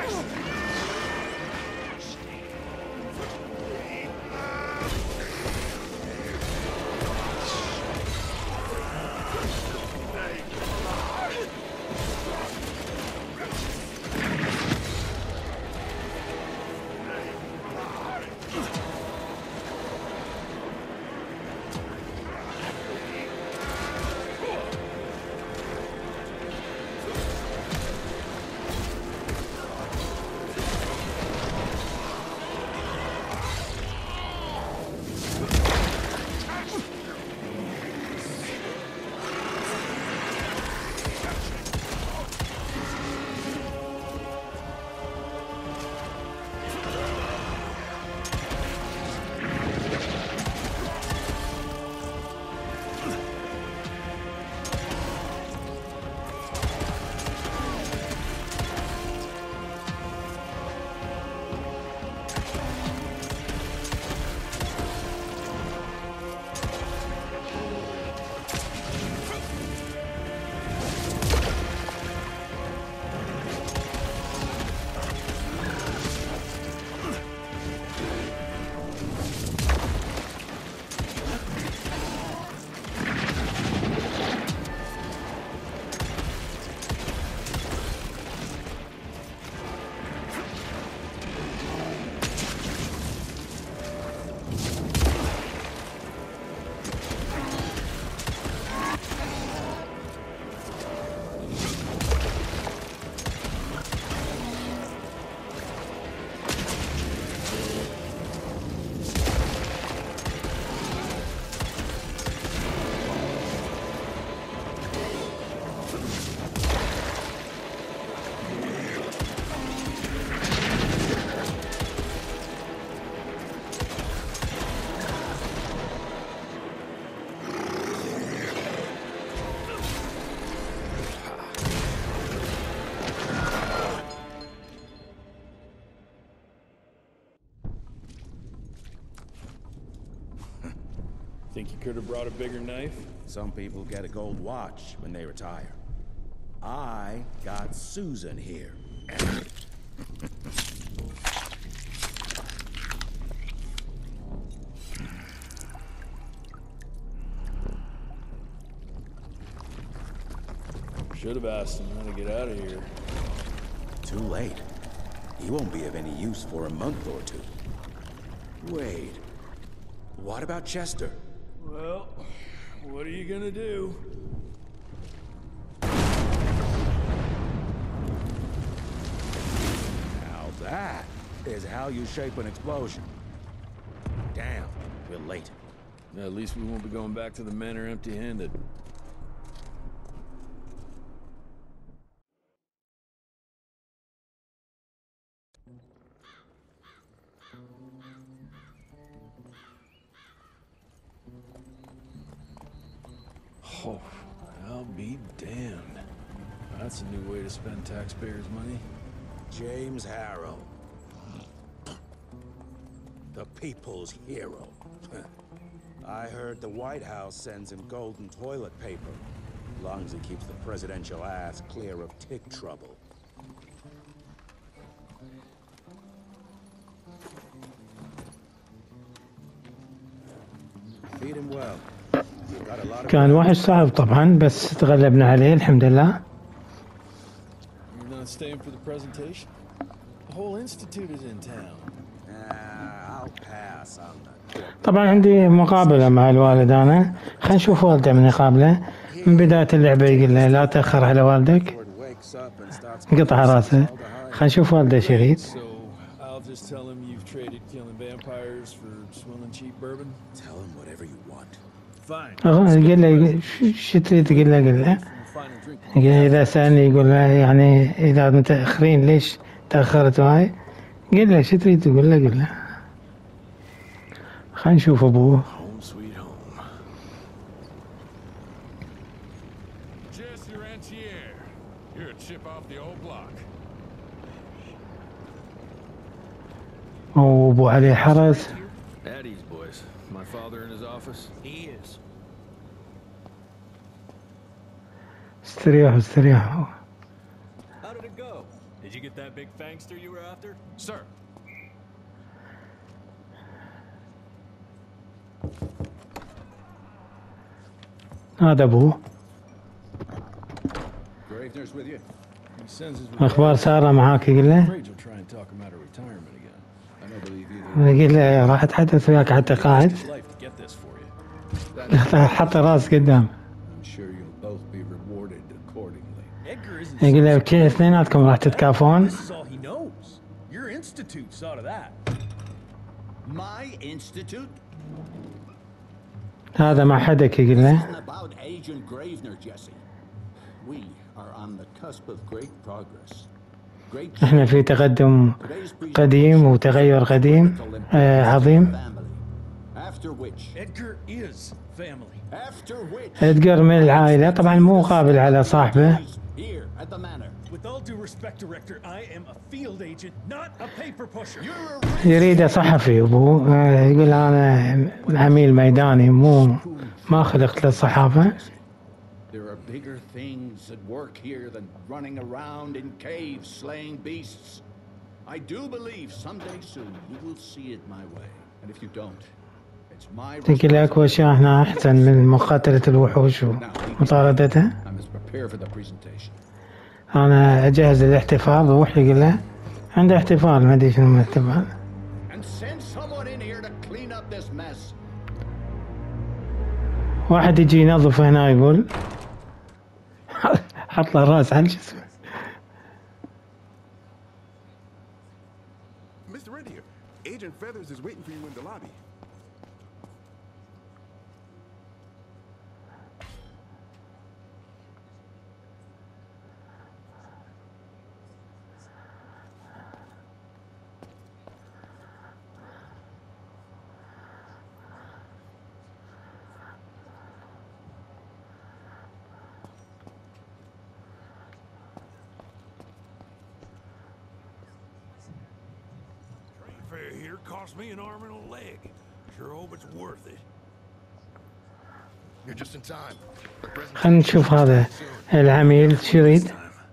Think you could have brought a bigger knife? Some people get a gold watch when they retire. I got Susan here. Should have asked him how to get out of here. Too late. He won't be of any use for a month or two. Wait. What about Chester? Well, what are you gonna do? Now that is how you shape an explosion. Damn, we're late. At least we won't be going back to the manor empty-handed. Oh, I'll be damned. That's a new way to spend taxpayers' money. James Harrow. The people's hero. I heard the White House sends him golden toilet paper. As long as he keeps the presidential ass clear of tick trouble. Feed him well. كان واحد صعب طبعا بس تغلبنا عليه الحمد لله. You're not staying for the presentation? The whole institute is in town. I'll pass on that. طبعا عندي مقابلة مع الوالد أنا. خلينا نشوف والده من يقابله. من بداية اللعبة يقول له لا تأخر على والدك. قطع راسه. خلينا نشوف والده ايش يريد. Just tell him you've traded killing vampires for swilling cheap bourbon. Tell him whatever you want. Fine. قل له شو تريد قل له إذا سألني يقول له يعني إذا متأخرين ليش تأخرت هاي قل له شو تريد تقول له قل له خلينا نشوف أبوه. وأبوه عليه حرس. Eddie's boys. My father in his office. He is. استريحوا. How did it go? Did you get that big fangster you were after? Sir. هذا أبوه. Gravener's with you. He sends his أخبار سارة معاك يقول له. afraid you'll try and talk him out of retirement again. I don't believe either. يقول له راح أتحدث وياك حتى قاعد. His life to get this for you. حط راس قدام. I'm sure you'll both be rewarded accordingly. Edgar isn't. يقول له بكي اثنيناتكم راح تتكافون. This is all he knows. Your institute saw to that. My institute? هذا ما حدك يقول له. Isn't about Agent Gravener, Jesse. We are on the cusp of great progress. Great احنا في تقدم قديم وتغير قديم عظيم. After which, Edgar is family. after which, ادقر من العائلة طبعا مو قابل على صاحبه. here at the manor. With all due respect, Director, I am a field agent, not a paper pusher. You're a يريده صحفي ابوه يقول انا عميل ميداني ما خلقت للصحافة. There are bigger things at work here than running around in caves slaying beasts. I do believe someday soon you will see it my way. And if you don't, it's my يقول له اكو اشياء هنا احسن من مقاتلة الوحوش ومطاردتها. I must prepare for the presentation. انا اجهز الاحتفال روح يقول له عنده احتفال ما ادري شنو الاحتفال. And send someone in here to clean up this mess. واحد يجي ينظف هنا يقول حط له الراس على الجسم. Mr. Rentier, Agent Feathers is waiting for you in the lobby. Fare here cost me an arm and a leg. Sure hope it's worth it. You're just in time. خلينا نشوف هذا العميل شو يريد.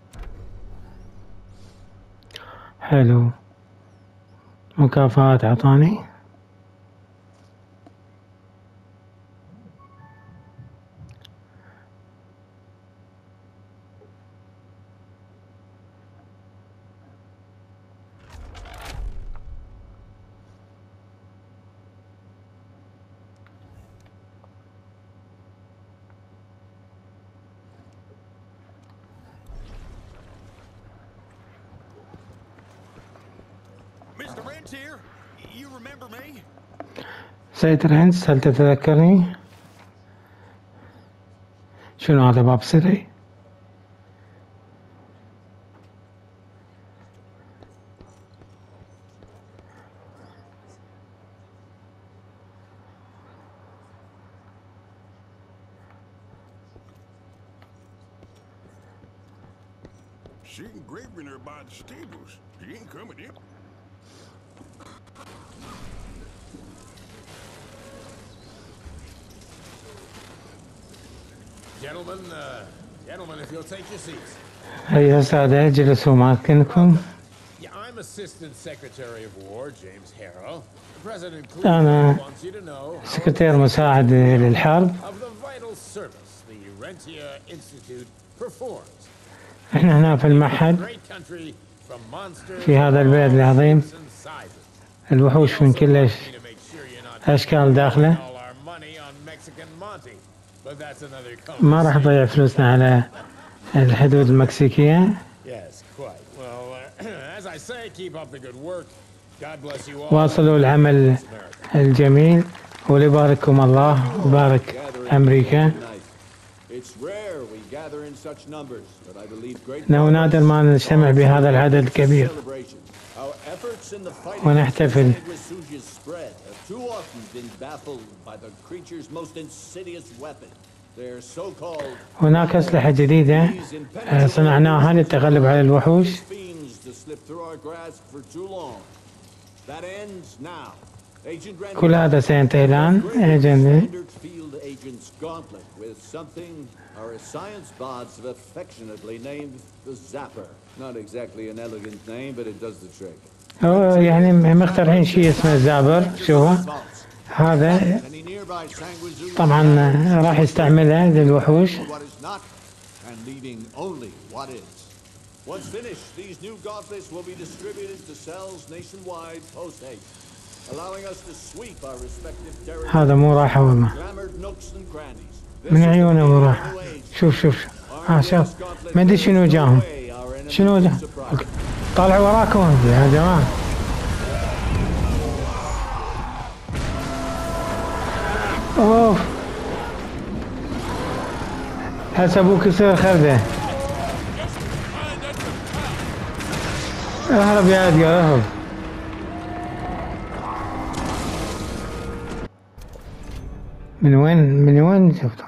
حلو مكافآت عطاني. Mr. Rentier, you remember me? سيد رينز هل تتذكرني؟ شنو هذا باب سري؟ Seeing Gravener by the stables. He ain't coming in. Gentlemen, if you'll take your seats. أيها السادة اجلسوا مكانكم. Yeah, I'm Assistant Secretary of War, James Harrow. President أنا Cleveland wants you to know سكرتير مساعد للحرب. of the vital service the Rentier Institute performs. احنا هنا في المعهد Great country from monsters في هذا البلد العظيم. and sizes. الوحوش من كل To make sure you're not أشكال داخله. all our money on Mexican Monte, but that's another ما راح نضيع فلوسنا على الحدود المكسيكية. Yes, quite. Well, as I say, keep up the good work. God bless you all. واصلوا العمل الجميل وليبارككم الله وبارك أمريكا. It's rare we gather in such numbers, but I believe great إنه نادر ما نجتمع بهذا العدد الكبير celebrations. Our efforts in the fight ونحتفل. against Resurgence spread have too often been baffled by the creature's most insidious weapon, their so-called هناك أسلحة جديدة صنعناها للتغلب على الوحوش. fiends to slip through our grasp for too long. That ends now. Agent Randall, كل هذا سينتهي الآن. standard field agent's gauntlet with something our science bots have affectionately named the Zapper. Not exactly an elegant name, but it does the trick. يعني مخترعين شيء اسمه الزابر. شوفوا هذا Any nearby sanguizules طبعا راح يستعملها للوحوش. what is not and leaving only what is. Once finished, these new gauntlets will be distributed to cells nationwide post-haste, allowing us to sweep our respective territories. هذا مو راحة والله Glamored nooks and crannies. من عيونه مو راحة. شوف شوف شوف ما ادري شنو جاهم. شنو جا طالعوا وراكم يا جماعة. اوف هسه ابوك يصير خرده. اهرب يا ادقر اهرب. من وين شفته؟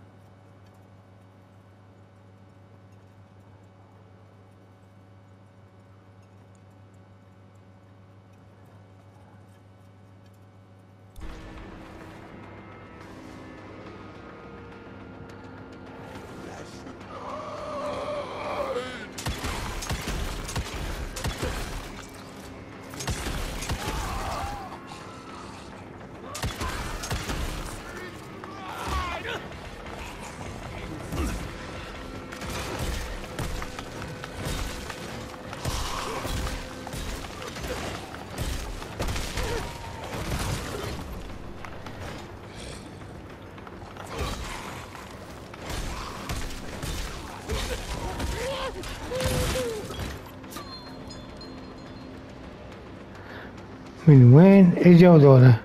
من وين اجوا ذولا؟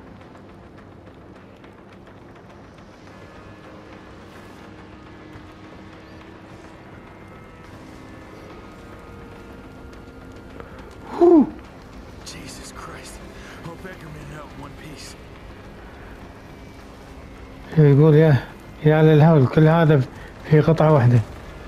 Jesus Christ. Hope Beckerman out in one piece. يقول يا للهول كل هذا في قطعة واحدة.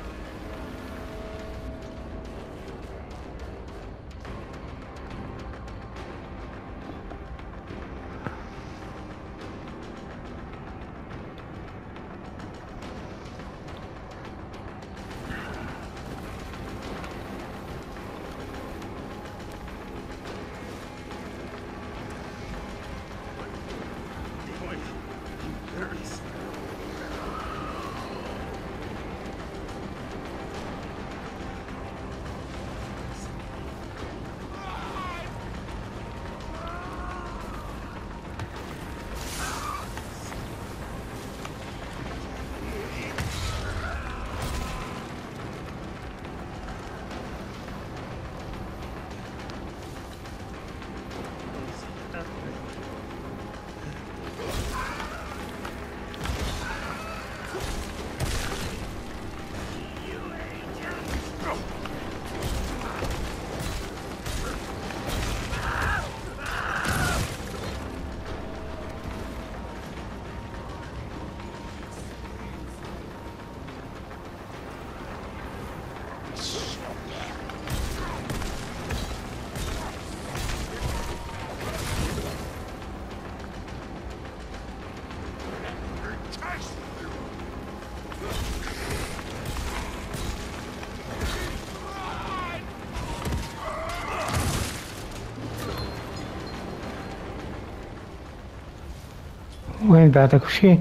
وين بعدك شيء؟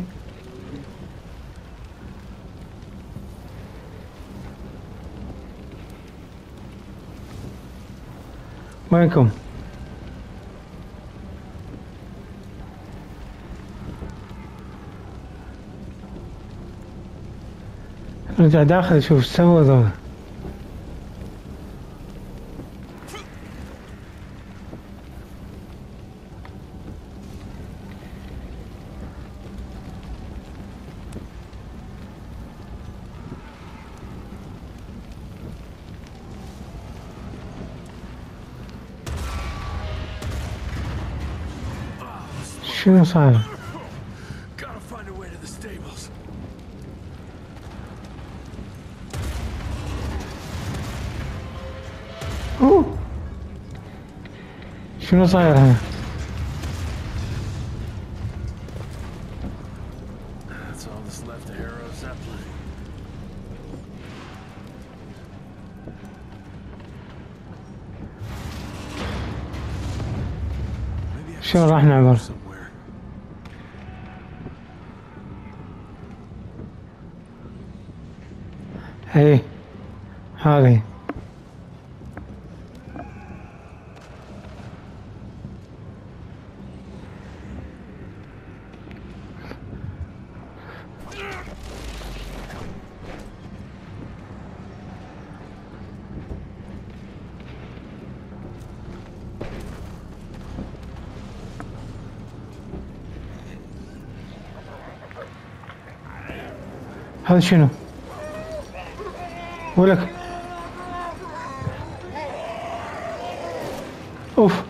وينكم؟ رجع داخل شوف ايش سووا ذولا. شنو صاير؟ Gotta find a way to the stables. شنو صاير هنا؟ شلون راح نعبر؟ somewhere. اي هذه هذا شنو؟ ولك اوف